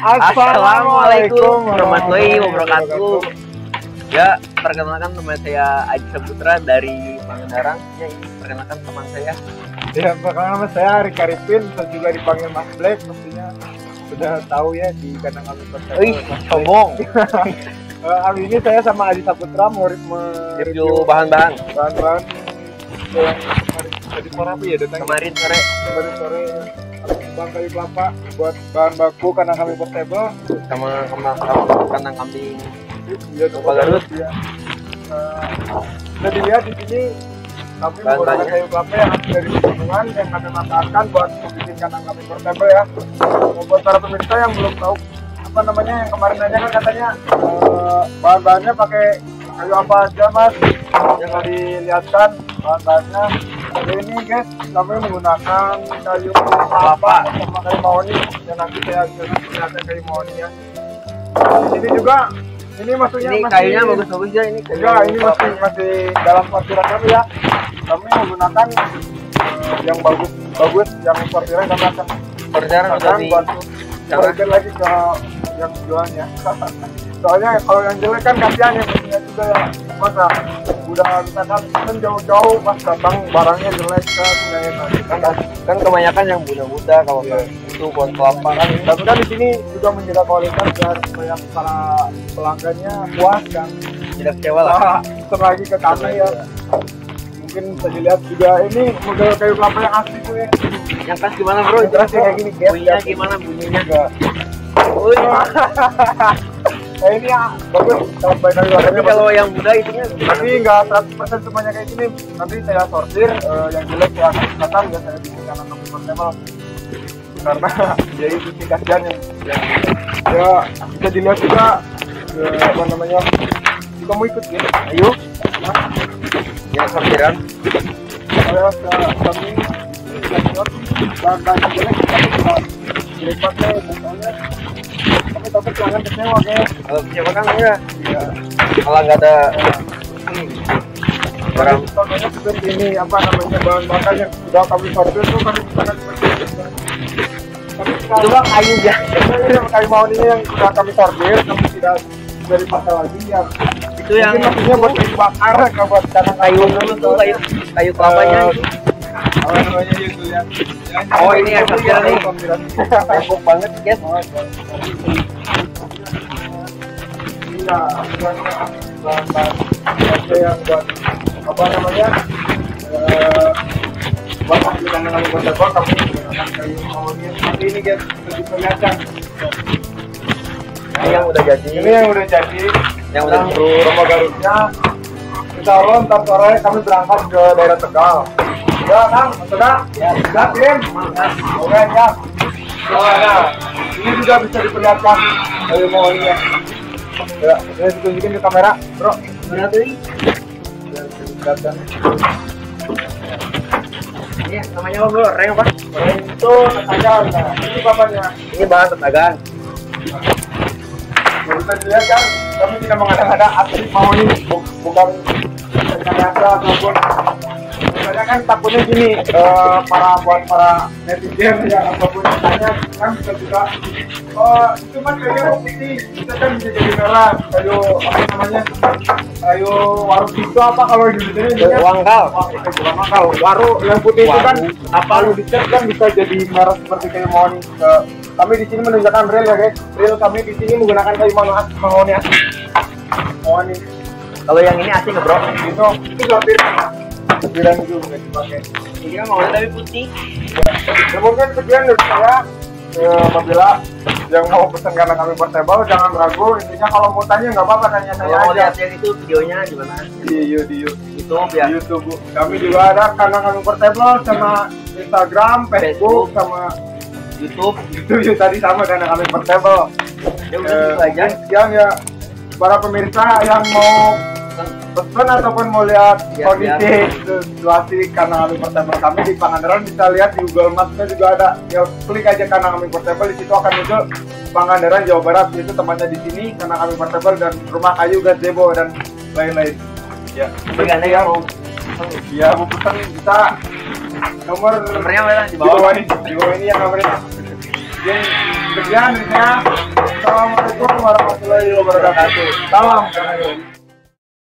Assalamualaikum warahmatullahi wabarakatuh. Ya, perkenalkan nama saya Aji Saputra dari Pangandaran. Ya, ini perkenalkan teman saya. Ya, perkenalkan nama saya Rika Ripin, atau juga dipanggil Mas Black. Pastinya sudah tahu ya di kandang kami pertama. Wih, sombong. Hari ini saya sama Aji Saputra mau review bahan-bahan yang tadi sore ya datang. Kemarin sore. Bang kayu kelapa buat bahan baku kandang kami portable sama kandang kambing. Ya, Garut. Ya. Bisa dilihat di sini kami menggunakan kayu kelapa yang asli dari pegunungan yang kami manfaatkan buat bikin kandang kami portable ya. Buat para pemirsa yang belum tahu apa namanya, yang kemarin nanya kan katanya bahan-bahannya pakai kayu apa aja mas, yang dilihatkan bahan-bahannya. Jadi ini guys, kami menggunakan kayu kelapa sama kayu mahoni yang nanti saya lihatkan kayu mahoni ya. Di sini juga ini maksudnya ini masih, kayunya bagus-bagus ya ini kayu. Ya, ini masih dalam parkiran kami ya. Kami menggunakan yang bagus yang parkiran kami akan buat berikan lagi ke yang jualnya. Soalnya kalau yang jelek kan kasihan ya, punya juga ya, masa udah misalkan jauh-jauh pas datang barangnya jelek kan kebanyakan yang muda-muda kalau itu buat kelapa kan. Tapi kan di sini juga menjaga kualitas biar supaya para pelanggannya puas kan, tidak kecewa lah. Lagi ke kami ya. Mungkin bisa dilihat juga ini model kayu kelapa yang asli tuh ya. Yang khas gimana bro? Jelas kayak gini guys. Bunyinya gimana bunyinya? Nah ini ya bagus kalau baik kayu kelapanya. Tapi kalau yang muda itunya tapi nggak 100% semuanya kayak gini. Nanti saya sortir yang jelek ya akan ya saya bikin kandang kami portable karena ya itu sih kasihan yang ya bisa dilihat juga apa namanya. Juga mau ikut ya? Ayo. Ya sortiran. Saya kami bahan jelek kita jelek pakai misalnya. Kami takut pelanggan kecewa guys. Kalau kecewa kan ya. Kalau nggak ada barang contohnya seperti ini apa namanya bahan bakar yang sudah kami sortir tuh kami misalkan seperti itu. Itu bang kayu ya. Kayu mahoni yang sudah kami sortir, kami tidak dari pasar lagi ya. Itu yang maksudnya buat kayu bakar, nggak buat kandang kayu dulu tuh kayu kelapanya itu. Apa namanya itu ya? Oh ini yang sortiran nih. Empuk banget guys. Iya, bahan-bahan yang buat apa namanya buat kandang kami portable kami menggunakan kayu mahoni seperti ini guys, lebih kelihatan. Ini yang udah jadi. Ini yang udah jadi, yang udah rumah Garutnya. Insya Allah ntar sore kami berangkat ke daerah Tegal. Ya Kang, sudah? Ya, sudah Tim. Oke ya. Nah, ini juga bisa diperlihatkan kayu mahoninya. Ya, saya tunjukin ke kamera, bro. Berarti Ya, bisa dilihatkan. ini namanya apa bro? Reng apa? Reng itu tetagan. Nah, ini bapaknya. Ini bahan tetagan. Ya, bisa dilihat kan, kami tidak mengada-ngada asli mahoni, bukan rekayasa ataupun misalnya kan takutnya gini, buat para netizen yang apapun tanya kan bisa juga itu kan kayu putih, kita kan bisa jadi merah, kayu apa namanya, kayu waru itu apa kalau di Indonesia Wangkal. Wangkal, waru yang putih itu kan apa lu dicat kan bisa jadi merah seperti kayu mahoni. Kami di sini menunjukkan real ya guys, real kami di sini menggunakan kayu mahoni asli. Mahoni. Kalau yang ini asli nggak bro? Itu sortiran itu nggak dipakai. Ini kan mahoni tapi putih. Ya mungkin sekian dari saya. Apabila yang mau pesan kandang kami portable jangan ragu, intinya kalau mau tanya nggak apa-apa, tanya saya Kalau mau aja. lihat yang itu videonya di mana? Di YouTube ya. YouTube. Kami juga ada kandang kami portable sama Instagram, Facebook sama YouTube. itu tadi sama kandang kami portable. Ya udah gitu aja. Yang ya para pemirsa yang mau pesan ataupun mau lihat kondisi situasi kandang kami portable kami di Pangandaran, bisa lihat di Google Maps-nya juga ada. Ya klik aja kandang kami portable, di situ akan muncul Pangandaran Jawa Barat, itu tempatnya di sini kandang kami portable dan rumah kayu gazebo dan lain-lain. Ya, Bagi Anda yang mau ya mau pesan bisa nomornya nomornya mana? Di di bawah. bawah ini yang nomornya. Sekian ya. Assalamualaikum warahmatullahi wabarakatuh. Salam.